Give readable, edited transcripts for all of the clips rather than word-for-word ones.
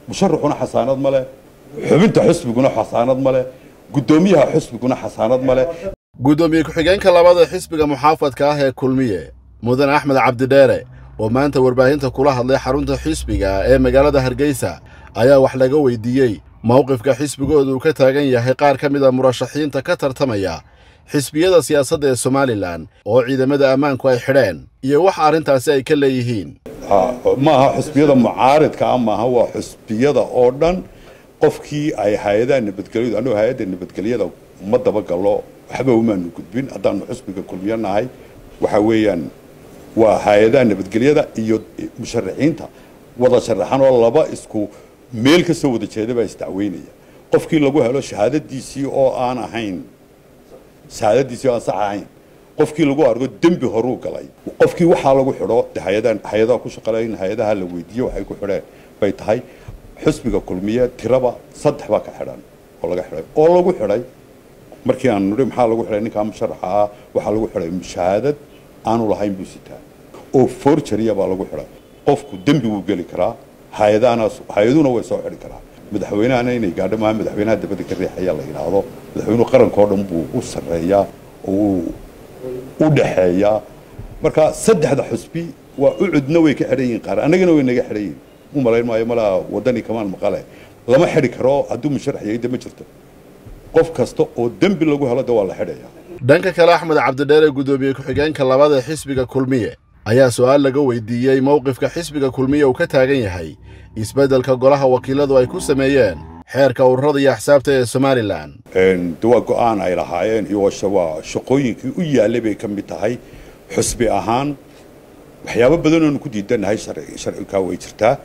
musharaxuna xasaanad ma leh xubinta xisbiguna xasaanad ma leh gudoomiyaha xisbiguna xasaanad ma leh gudoomiye ku-xigeenka labada xisbiga muxaafadka ah ee kulmiye mudan axmed cabdidheere oo maanta warbaahinta kula hadlay xarunta xisbiga ee magaalada Hargeysa ayaa wax laga weydiiyey mowqifka xisbigoodu uu ka taagan yahay qaar ka mid ah murashaxiinta ka tartamaya xisbiyada siyaasadda ee Somaliland oo ciidamada ammaanku ay xidheen iyo wax arintaasi ay ka leeyihiin maaha xisbiyada mucaaridka ama waa xisbiyada oo dhan qofkii ay hay'adaha nabadgelyada anoo hay'adaha nabadgelyada ma daba galo waxba uma gudbin hadaan xisbiga kulmiyanahay waxa weeyaan waa hay'adaha nabadgelyada iyo musharaxiinta wada sharaxan oo laba isku meel ka soo wada jeeda baa isdacweynaya qofkii lagu helo shahaadadiisii oo aan ahayn saadadiisii aan sax ahayn qofkii lagu argo dambi horuu galay qofkii waxa lagu xidho hay'adaha ku shaqaleeyeen hay'adaha la weydiiyo waxay ku xidheen bay tahay xisbiga kulmiye tiraba 3 baa ka xidhan oo laga xidhay oo lagu xidhay markii aan nuri maxaa lagu xidhay ninka musharaxa waxa lagu xidhay shahaadad aanu lahayn buu sitaa oo forgery baa lagu xidhay qofku dambi uu gali karaa hay'aduna way soo xidhi karaa madaxweynaha inay gaadho ma madaxweynaha dibadda ka riixaya la yiraahdo madaxweynuhu qaranka oo dhan buu u sareeyaa oo u dhaxeeya marka saddexda xisbi waa u cudna way ka xidhan yihiin qaar anagana way naga xidhan yihiin u malayn maayo mala wadani kamaan maqale lama xidhi karo hadduu musharax yahay dama jirto qof kasta oo dambi lagu helo waa la xidhaya dhanka kale axmed cabdidheere gudoomiye ku-xigeenka labada xisbiga kulmiye ayaa su'aal laga weydiiyey mowqifka xisbiga kulmiye uu ka taagan yahay isbeddelka golaha wakiiladu ay ku sameeyeen xeerka ururada iyo axsaabta ee Somaliland duwa go'aan ay lahaayeen iyo shaqooyinkii u yaalay bay ka mid tahay xisbi ahaan waxyaabo badan oo ku diidanahay sharciga way jirtaa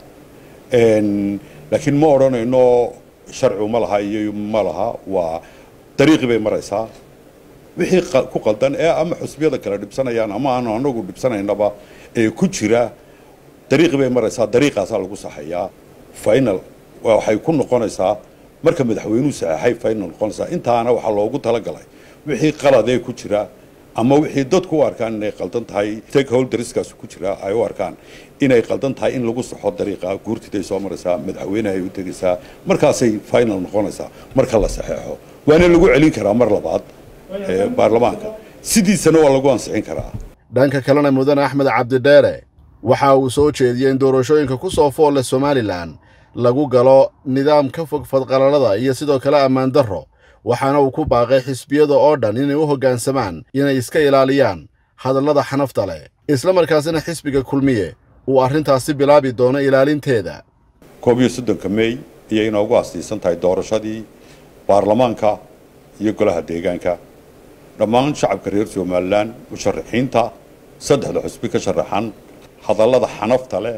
laakiin ma oranayno sharci ma laha iyo ma laha waa dariiqi bay maraysaa wixii ku qaldan ee ama xisbiyada kala dhibsanayaan ama aan anagu dhibsanaynaba ee ku jira dariiqi bay maraysaa dariiqaas lagu saxayaa final waxay ku noqonaysaa marka madaxweynuhu saxay final noqonaysaa intaana waxa loogu talagalay wixii qalad ee ku jira ama wixii dadku u arkaan inay qaldan tahay stakeholderskaas ku jira ay u arkaan inay qaldan tahay in lagu saxo dariiqa guurtiday soo maraysaa madaxweynaha ay u tagaysaa markaasay final noqonaysaa marka la saxeexo waana lagu celin karaa mar labaad baarlamaanka sidiisana waa lagu ansixin karaa dhanka kalena mudan axmed cabdidheere waxa uu soo jeediyay in doorashooyinka ku soo fool leh Somaliland lagu galo nidaam ka fog fadqalalada iyo sidoo kale ammaan darro waxaana uu ku baaqay xisbiyada oo dhan inay u hoggaansamaan inay iska ilaaliyaan hadallada xanafta leh isla markaasina xisbiga kulmiye uu arrintaasi bilaabi doono ilaalinteeda 31 May iyo inoogu aasaysan tahay doorashadii baarlamaanka iyo golaha deegaanka dhammaan shacabka reer Somaliland musharaxiinta saddexda xisbi ka sharaxan hadallada xanafta leh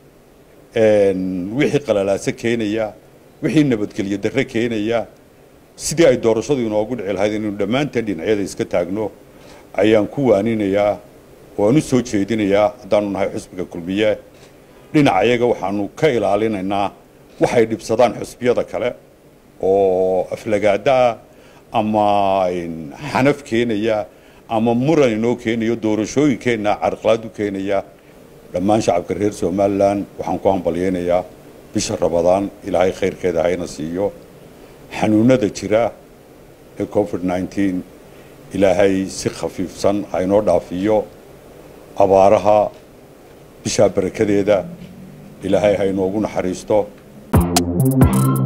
wixii qalalaasa keenaya wixii nabadgelyo darre keenaya sidii ay doorashadu inoogu dhici lahayd inuu dhammaanteen dhinacyada iska taagno ayaan ku waaninayaa waan u soo jeedinayaa haddaanu nahay xisbiga kulmiye dhinacayaga waxaanu ka ilaalinaynaa waxay dhibsadaan xisbiyada kale oo aflagaada ama xanaf keenaya ama muran inoo keenayo doorashooyinkeena carqalad u keenaya dhammaan shacabka reer Somaliland waxaan ku hambalyeeynaa bisha Ramadaan ilaahay khayrkeeda hayna siiyo xanuunada jira ee COVID-19 ilaahay si khafiifsan aynoo dhaafiyo abaaraha bisha barakadeeda ilaahay haynoogu naxariisto